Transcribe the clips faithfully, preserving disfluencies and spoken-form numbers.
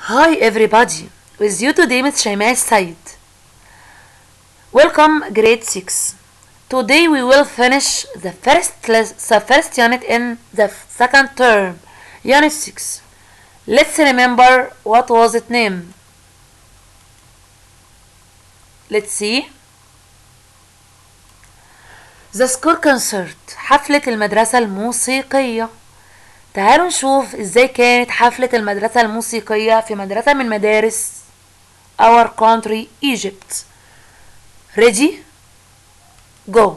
Hi everybody, with you today Miss Shaima Said. Welcome grade six. Today we will finish the first the first unit in the second term, unit six. Let's remember what was its name. Let's see. The school concert, حفلة المدرسة الموسيقية. تعالوا نشوف ازاي كانت حفلة المدرسة الموسيقية في مدرسة من مدارس our country Egypt. Ready? Go.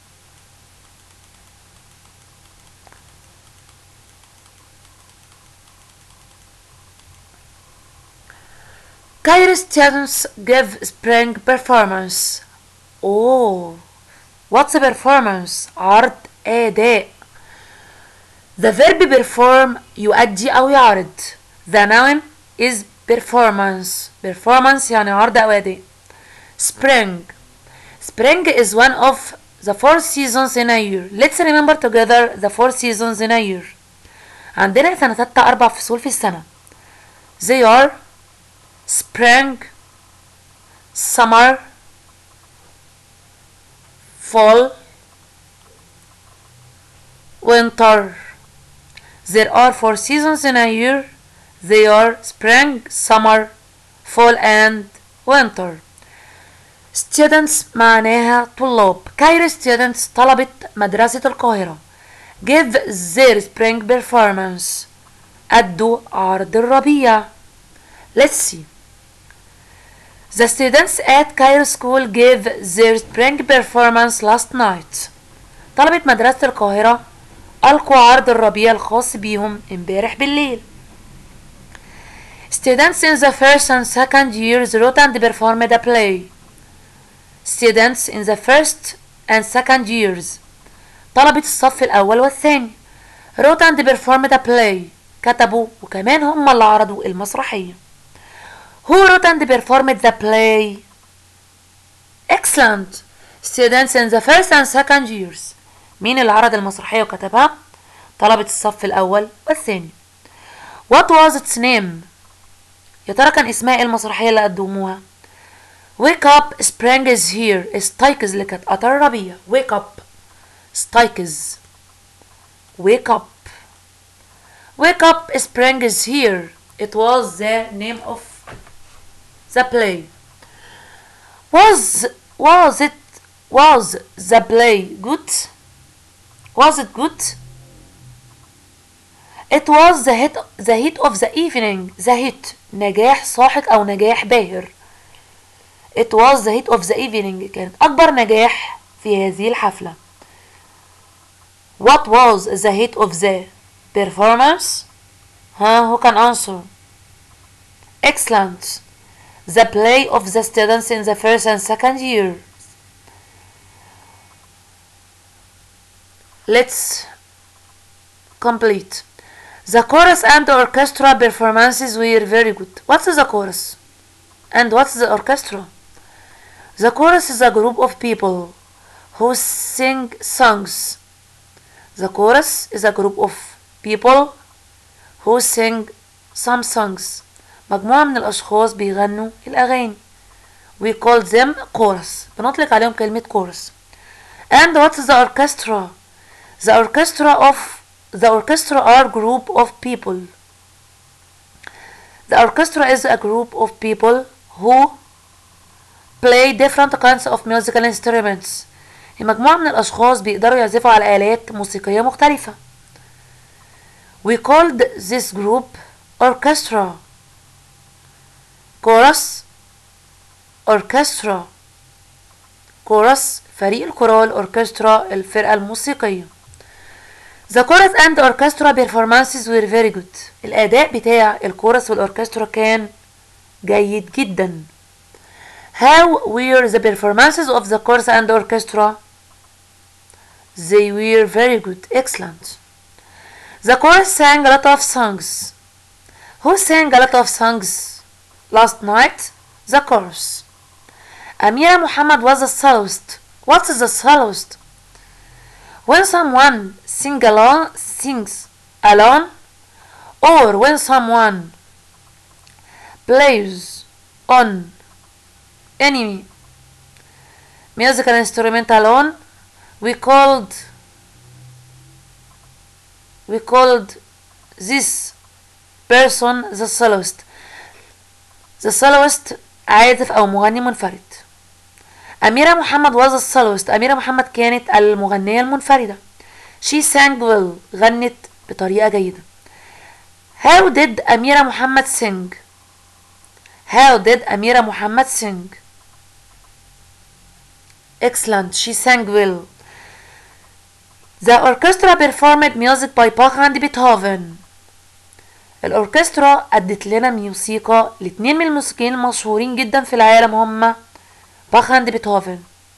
Cairo students give spring performance. Oh, what's a performance? عرض أداء. The verb perform يؤدي أو يعرض. The noun is performance. Performance يعني عرض أو أداء. Spring. Spring is one of the four seasons in a year. Let's remember together the four seasons in a year. عندنا سنة ستة أربع فصول في السنة. They are spring, summer, fall, winter. There are four seasons in a year. They are spring, summer, fall and winter. Students معناها طلاب. Cairo students طلبة مدرسة القاهرة. Give their spring performance. أدوا عرض الربيع. Let's see. The students at Cairo school gave their spring performance last night. طلبة مدرسة القاهرة ألقوا عرض الربيع الخاص بيهم امبارح بالليل. Students in the first and second years wrote and performed a play. Students in the first and second years طلبة الصف الأول والثاني wrote and performed a play كتبوا وكمان هم اللي عرضوا المسرحية. Who wrote and performed the play? Excellent. Students in the first and second years. مين اللي عرض المسرحية وكتبها؟ طلبة الصف الأول والثاني. What was its name? يا ترى كان اسمها ايه المسرحية اللي قدموها؟ Wake up, spring is here. استيقظ لكت قطر الربيع. Wake up. استيقظ. Wake up. Wake up, spring is here. It was the name of the play. Was was it was the play good? Was it good? It was the hit the hit of the evening. The hit نجاح ساحق أو نجاح باهر. It was the hit of the evening. كانت أكبر نجاح في هذه الحفلة. What was the hit of the performance? ها who can answer? Excellent. The play of the students in the first and second year. Let's complete. The chorus and the orchestra performances were very good. What's the chorus? And what's the orchestra? The chorus is a group of people who sing songs. The chorus is a group of people who sing some songs. مجموعة من الأشخاص بيغنوا الأغاني. We call them chorus. بنطلق عليهم كلمة chorus. And what's the orchestra? The orchestra of the orchestra are group of people. The orchestra is a group of people who play different kinds of musical instruments. هي مجموعة من الأشخاص بيقدروا يعزفوا على آلات موسيقية مختلفة. We called this group orchestra. chorus orchestra. chorus فريق الكورال. orchestra الفرقة الموسيقية. The chorus and the orchestra performances were very good. الأداء بتاع الكورس والأوركسترا كان جيد جدا. How were the performances of the chorus and the orchestra? They were very good. Excellent. The chorus sang a lot of songs. Who sang a lot of songs last night? The chorus. Amira Muhammad was a soloist. What is a soloist? When someone sing alone, sings alone, or when someone plays on any musical instrumental on, we called we called this person the soloist. the soloist عازف أو مغني منفرد. أميرة محمد was a soloist. أميرة محمد كانت المغنية المنفردة. she sang well. غنت بطريقة جيدة. how did أميرة محمد sing? how did أميرة محمد sing? excellent. she sang well. the orchestra performed music by Bach and Beethoven. الأوركسترا أدت لنا موسيقى لاتنين من الموسيقيين المشهورين جدا في العالم هما باخ and بيتهوفن.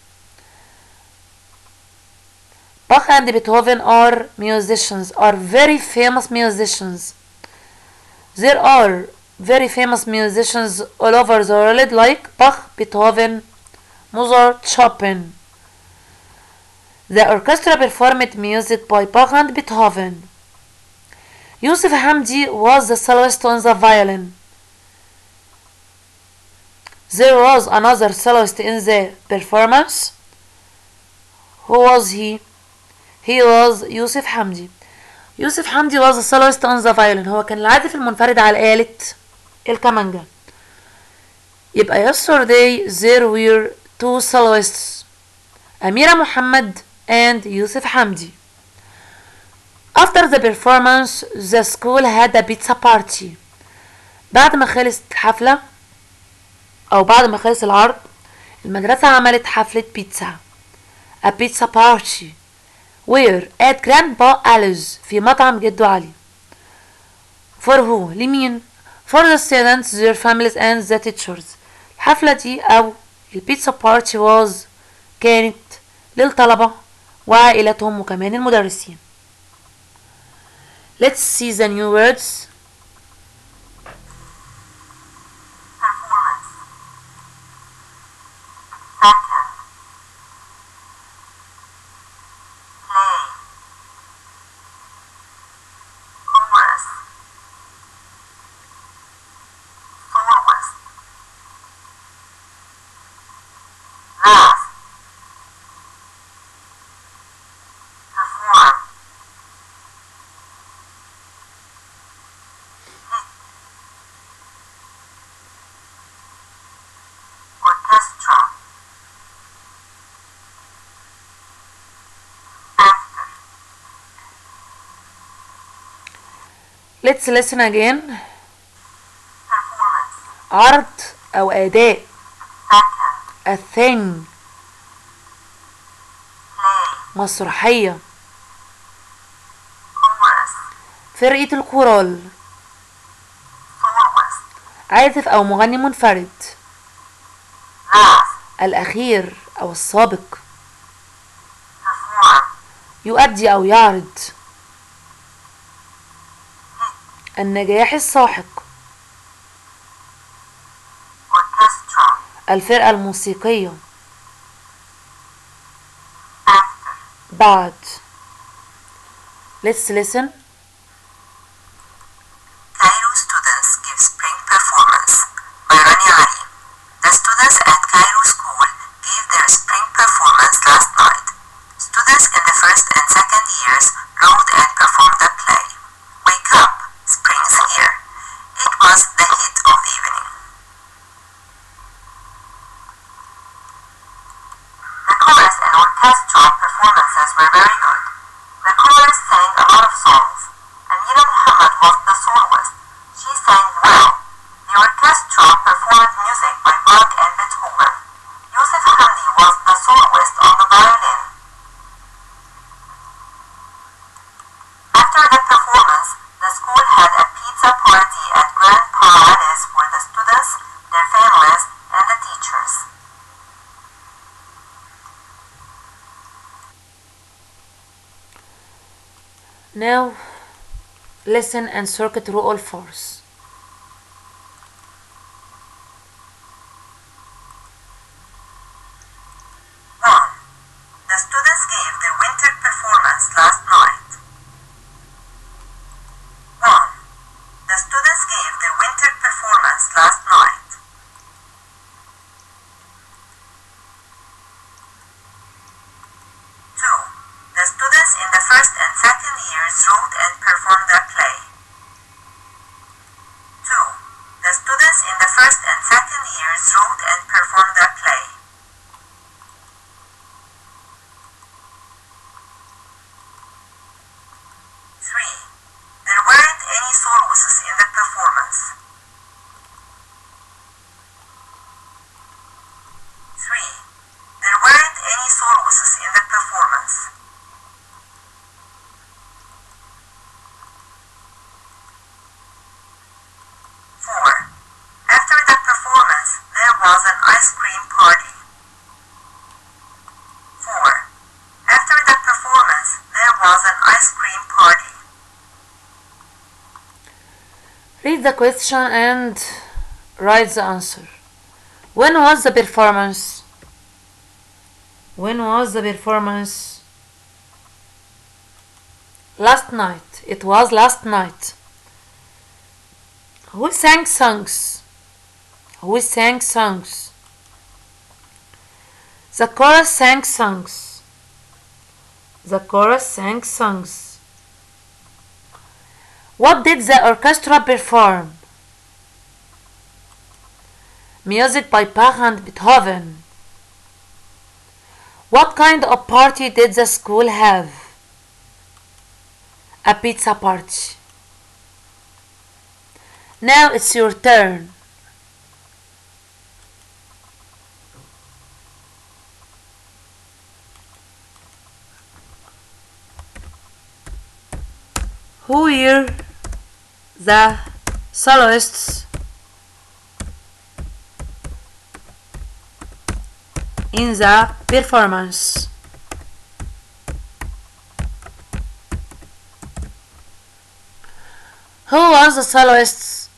Bach and Beethoven are musicians, are very famous musicians. There are very famous musicians all over the world like Bach, Beethoven, Mozart, Chopin. The orchestra performed music by Bach and Beethoven. Yusuf Hamdi was the soloist on the violin. There was another soloist in the performance. Who was he? He was Yusuf Hamdi. Yusuf Hamdi was a soloist on the violin. هو كان العازف المنفرد على آلة الكمانجا. يبقى yesterday there were two soloists, أميرة محمد and Yusuf Hamdi. After the performance, the school had a pizza party. بعد ما خلصت الحفلة أو بعد ما خلص العرض المدرسة عملت حفلة بيتزا. A pizza party. Where? At Grandpa Ali's في مطعم جدو علي. For who? لمين؟ For the students, their families and the teachers. الحفلة دي أو البيتزا بارتي was كانت للطلبة وعائلتهم وكمان المدرسين. Let's see the new words. Performance. Second. Play. Chorus. Soloist. Laugh. Perform. Orchestra. Actor. Let's listen again. Performance. عرض أو أداء. Second. A thing. Play. مسرحية. Chorus. فرقة الكورال. Soloist. عازف أو مغني منفرد. Laugh. الأخير أو السابق. Perform. يؤدي أو يعرض. النجاح الساحق. Orchestra. الفرقة الموسيقية. Actor. بعد. Let's listen. Cairo students give spring performance by Rani Ali. The students at Cairo School gave their spring performance last night. Students in the first and second years wrote and performed the play. Wake up, spring's here. It was the hit of the evening. The chorus and orchestra performances were very good. The chorus sang a lot of songs. Amira Muhammad was the soloist. She sang well. The orchestra performed music by Bach and Beethoven. Yusuf Hamdi was the soloist on the violin. After the performance, the school had a pizza party at Grandpa Ali's for the students, their families, and the teachers. Now listen and circuit through all fours. one. The students gave their winter performance last night. one. The students gave their winter performance last second years wrote and performed a play. two. The students in the first and second years wrote and performed a play. three. There weren't any soloists in the performance. three. There weren't any soloists in the performance. four. After the performance, there was an ice cream party. four. After the performance, there was an ice cream party. Read the question and write the answer. When was the performance? When was the performance? Last night. It was last night. Who sang songs? Who sang songs? The chorus sang songs. The chorus sang songs. What did the orchestra perform? Music by Bach and Beethoven. What kind of party did the school have? A pizza party. Now it's your turn. Who were the soloists in the performance? Who was the soloists?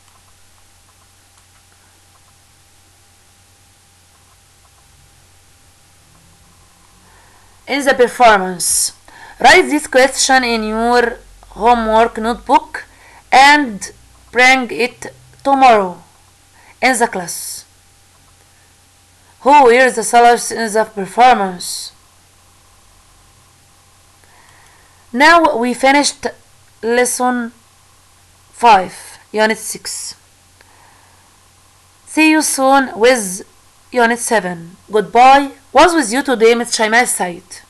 In the performance. Write this question in your homework notebook and bring it tomorrow in the class. Who were the soloists in the performance? Now we finished lesson five, unit six. See you soon with unit seven. Goodbye. Was with you today Miss Shaima Said.